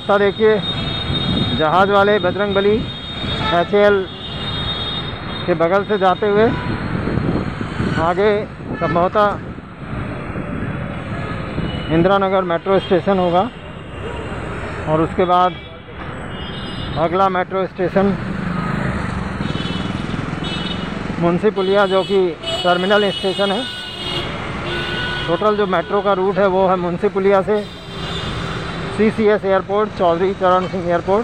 रास्ता देखिए, जहाज़ वाले बजरंगबली HAL के बगल से जाते हुए आगे संभवतः इंदिरा नगर मेट्रो स्टेशन होगा, और उसके बाद अगला मेट्रो स्टेशन मुंशी पुलिया, जो कि टर्मिनल स्टेशन है। टोटल जो मेट्रो का रूट है वो है मुंशी पुलिया से CCS airport, Chaudhary Charan Singh airport,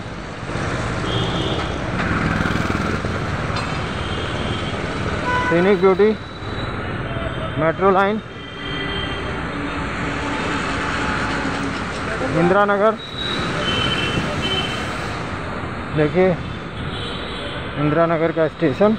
scenic beauty metro line, Indira Nagar. देखिए इंदिरा नगर का स्टेशन।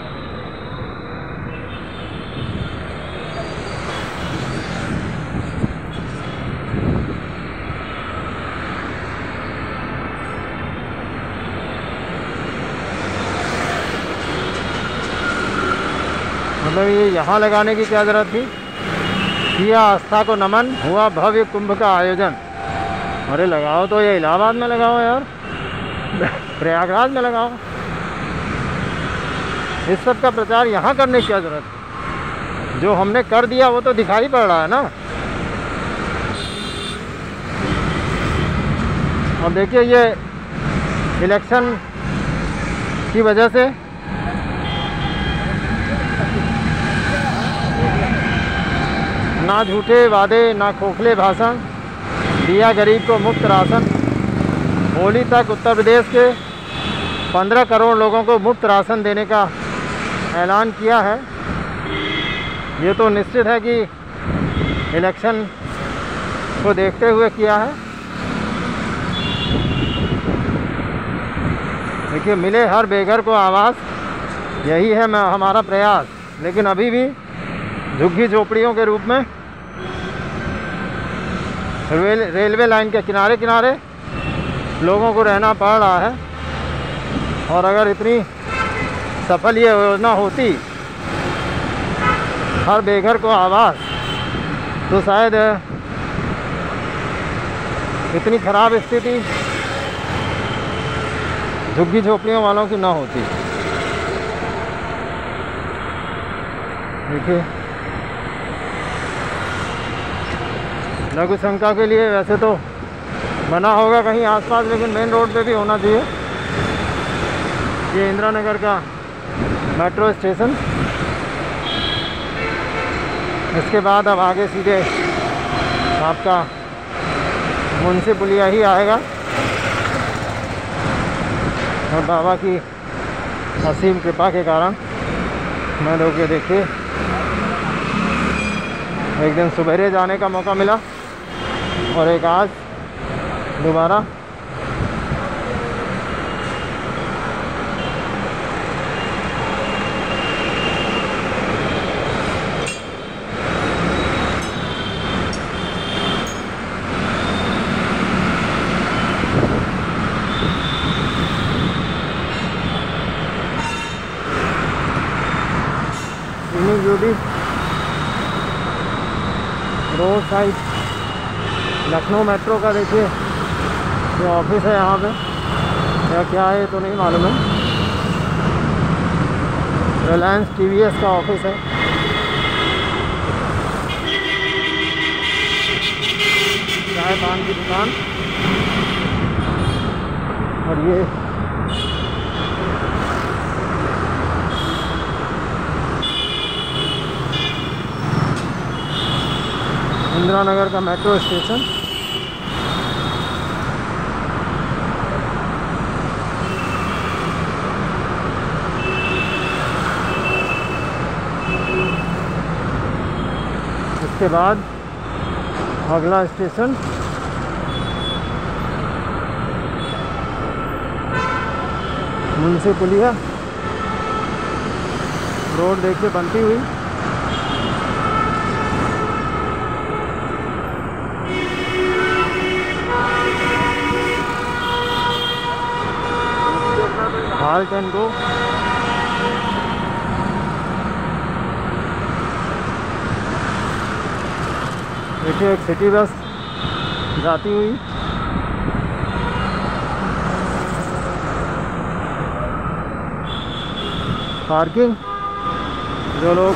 मतलब ये यहाँ लगाने की क्या ज़रूरत थी? किया आस्था को नमन, हुआ भव्य कुंभ का आयोजन। अरे लगाओ तो ये इलाहाबाद में लगाओ यार, प्रयागराज में लगाओ। इस सब का प्रचार यहाँ करने की क्या ज़रूरत है? जो हमने कर दिया वो तो दिखाई पड़ रहा है ना। अब देखिए ये इलेक्शन की वजह से ना झूठे वादे ना खोखले भाषण, दिया गरीब को मुफ्त राशन। होली तक उत्तर प्रदेश के 15 करोड़ लोगों को मुफ्त राशन देने का ऐलान किया है। ये तो निश्चित है कि इलेक्शन को देखते हुए किया है। देखिए मिले हर बेघर को आवास, यही है हमारा प्रयास। लेकिन अभी भी झुग्गी झोपड़ियों के रूप में रेलवे लाइन के किनारे किनारे लोगों को रहना पड़ रहा है। और अगर इतनी सफल ये योजना होती, हर बेघर को आवास, तो शायद इतनी ख़राब स्थिति झुग्गी झोपड़ियों वालों की ना होती। देखिए लघु शंका के लिए वैसे तो बना होगा कहीं आसपास, लेकिन मेन रोड पे भी होना चाहिए। ये इंदिरा नगर का मेट्रो स्टेशन। इसके बाद अब आगे सीधे आपका मुंशी पुलिया ही आएगा, और बाबा की असीम कृपा के कारण मैं लोग ये देखिए एक दिन सुबेरे जाने का मौका मिला, और एक आज दोबारा। Beauty road side Lucknow metro का देखिए ये ऑफिस है यहाँ पे, या क्या है तो नहीं मालूम है। रिलायंस TVS का ऑफिस है। चाय पान की दुकान, और ये इंदिरा नगर का मेट्रो स्टेशन। इसके बाद अगला स्टेशन मुंशी पुलिया। रोड देखिए बनती हुई। Halt and go. देखिए एक सिटी बस जाती हुई। पार्किंग। जो लोग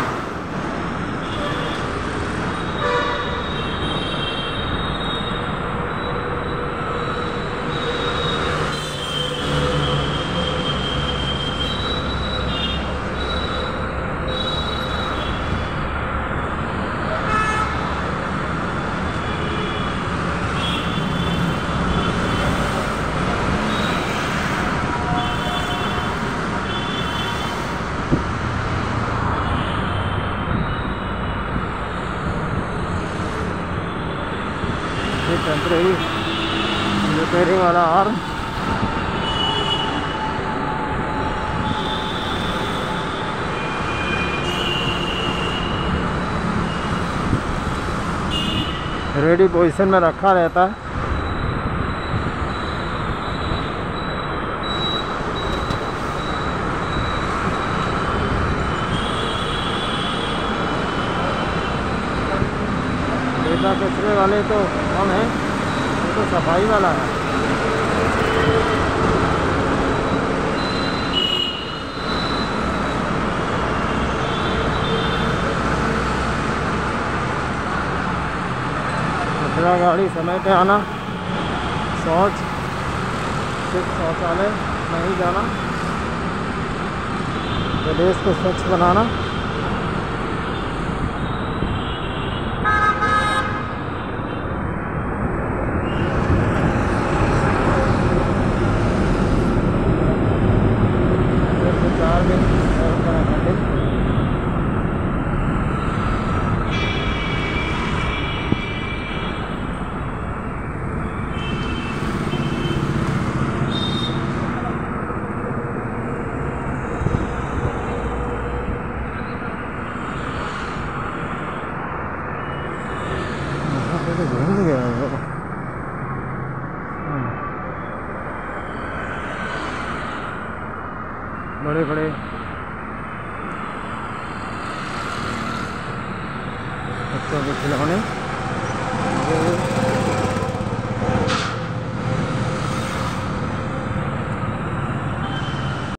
टेम्परेरी रिपेयरिंग वाला आर्म। रेडी पोजीशन में रखा रहता है। कचरे वाले तो कम है, तो सफाई वाला है। कचरा गाड़ी समय पे आना, शौच सिर्फ शौचालय नहीं जाना, प्रदेश को स्वच्छ बनाना। बड़े बड़े बच्चों के खिलौने।